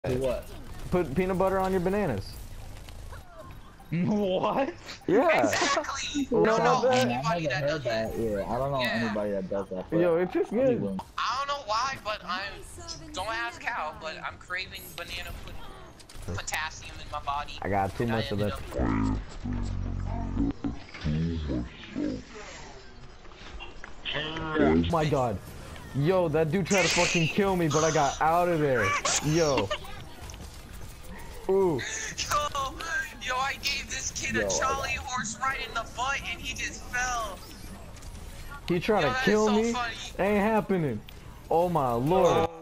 Do what? Put peanut butter on your bananas. What? Yeah. Exactly. No, No, no, anybody that does that. Yeah, I don't know anybody that does that. Yo, it's just good. I don't know why, but don't ask how, but I'm craving banana potassium in my body. I got too much of it. Oh my god. Yo, that dude tried to fucking kill me, but I got out of there. Yo. Ooh. Yo, I gave this kid a Charlie horse right in the butt and he just fell. He tried to kill me? Funny. Ain't happening. Oh my lord.